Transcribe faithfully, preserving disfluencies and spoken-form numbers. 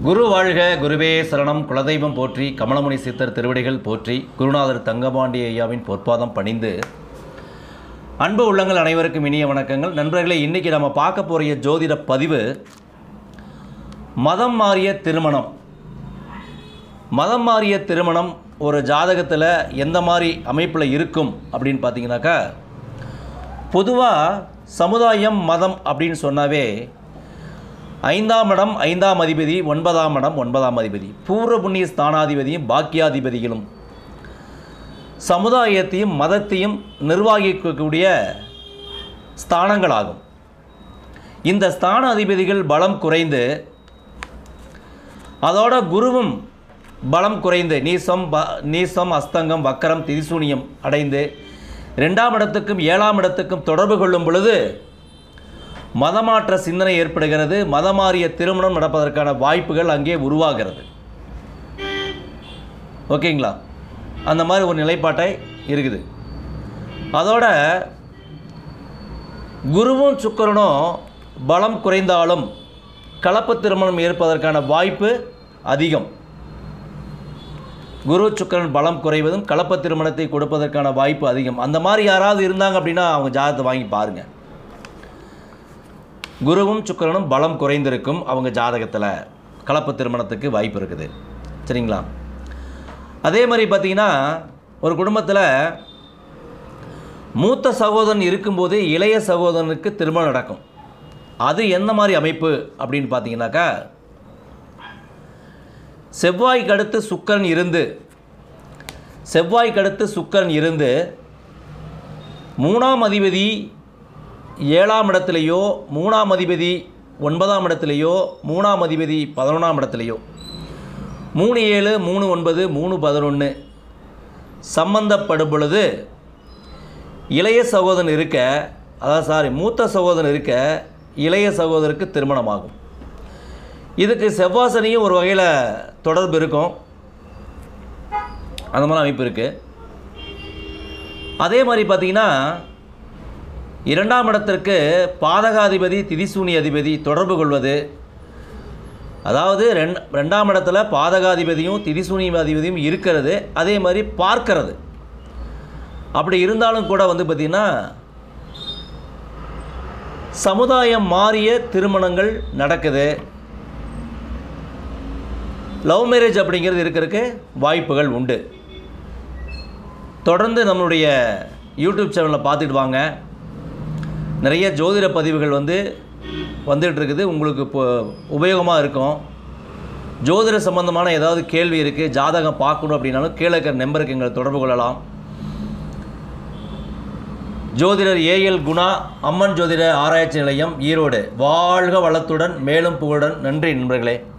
குரு வாழ்க, குருவே சரணம். குலதெய்வம் போற்றி, கமலமுனி சித்தர் திருவடிகள் போற்றி, குருநாதர் தங்கபாண்டி ஐயாவின் பொற்பாதம் பணிந்து அன்பு உள்ளங்கள் அனைவருக்கும் இனிய வணக்கங்கள். நண்பர்களே, இன்றைக்கி நம்ம பார்க்க போகிற ஜோதிட பதிவு மதம் மாறிய திருமணம். மதம் மாறிய திருமணம் ஒரு ஜாதகத்தில் எந்த மாதிரி அமைப்பில் இருக்கும் அப்படின்னு பார்த்தீங்கன்னாக்கா, பொதுவாக சமுதாயம் மதம் அப்படின்னு சொன்னாவே ஐந்தாம் இடம் ஐந்தாம் அதிபதி, ஒன்பதாம் இடம் ஒன்பதாம் அதிபதி, பூர்வ புண்ணிய ஸ்தானாதிபதியும் பாக்கியாதிபதிகளும் சமுதாயத்தையும் மதத்தையும் நிர்வகிக்கக்கூடிய ஸ்தானங்களாகும். இந்த ஸ்தான அதிபதிகள் பலம் குறைந்து, அதோட குருவும் பலம் குறைந்து நீசம் நீசம் அஸ்தங்கம் வக்கரம் திரிசூனியம் அடைந்து ரெண்டாம் இடத்துக்கும் ஏழாம் இடத்துக்கும் தொடர்பு கொள்ளும் பொழுது மதமாற்ற சிந்தனை ஏற்படுகிறது. மதமாறிய திருமணம் நடப்பதற்கான வாய்ப்புகள் அங்கே உருவாகிறது. ஓகேங்களா? அந்த மாதிரி ஒரு நிலைப்பாட்டை இருக்குது. அதோட குருவும் சுக்கிரனும் பலம் குறைந்தாலும் கலப்பு திருமணம் ஏற்பதற்கான வாய்ப்பு அதிகம். குரு சுக்கிரன் பலம் குறைவதும் கலப்பு திருமணத்தை கொடுப்பதற்கான வாய்ப்பு அதிகம். அந்த மாதிரி யாராவது இருந்தாங்க அப்படின்னா அவங்க ஜாதகத்தை வாங்கி பாருங்கள். குருவும் சுக்கிரனும் பலம் குறைந்திருக்கும் அவங்க ஜாதகத்தில் கலப்பு திருமணத்துக்கு வாய்ப்பு இருக்குது. சரிங்களா? அதே மாதிரி பார்த்திங்கன்னா, ஒரு குடும்பத்தில் மூத்த சகோதரன் இருக்கும்போது இளைய சகோதரனுக்கு திருமணம் நடக்கும். அது எந்த மாதிரி அமைப்பு அப்படின்னு பார்த்தீங்கன்னாக்கா, செவ்வாய்க்கு அடுத்து சுக்கிரன் இருந்து செவ்வாய்க்கு அடுத்து சுக்கிரன் இருந்து மூணாம் அதிபதி ஏழாம் இடத்துலையோ, மூணாம் அதிபதி ஒன்பதாம் இடத்துலையோ, மூணாம் அதிபதி பதினொன்றாம் இடத்துலையோ, மூணு ஏழு மூணு ஒன்பது மூணு பதினொன்று சம்பந்தப்படும் பொழுது இளைய சகோதரன் இருக்க, அதாவது சாரி மூத்த சகோதரன் இருக்க இளைய சகோதரருக்கு திருமணமாகும். இதுக்கு செவ்வாசனியும் ஒரு வகையில் தொடர்பு இருக்கும். அந்த மாதிரி அமைப்பு இருக்குது. அதே மாதிரி பார்த்திங்கன்னா, இரண்டாம் இடத்திற்கு பாதகாதிபதி திரிசூனி அதிபதி தொடர்பு கொள்வது, அதாவது ரெண் ரெண்டாம் இடத்துல பாதகாதிபதியும் திரிசூனி அதிபதியும் இருக்கிறது. அதே மாதிரி பார்க்கறது. அப்படி இருந்தாலும் கூட வந்து பார்த்திங்கன்னா, சமுதாயம் மாறிய திருமணங்கள் நடக்குது. லவ் மேரேஜ் அப்படிங்கிறது இருக்கிறதுக்கு வாய்ப்புகள் உண்டு. தொடர்ந்து நம்மளுடைய யூடியூப் சேனலில் பார்த்துட்டு வாங்க. நிறைய ஜோதிட பதிவுகள் வந்து வந்துகிட்டு இருக்குது. உங்களுக்கு இப்போ உபயோகமாக இருக்கும். ஜோதிட சம்பந்தமான ஏதாவது கேள்வி இருக்குது, ஜாதகம் பார்க்கணும் அப்படின்னாலும் கீழே இருக்கிற நம்பருக்கு எங்களை தொடர்பு கொள்ளலாம். ஜோதிடர் ஏஎல் குணா, அம்மன் ஜோதிட ஆராய்ச்சி நிலையம், ஈரோடு. வாழ்க வளத்துடன், மேலும் புகழுடன். நன்றி நண்பர்களே.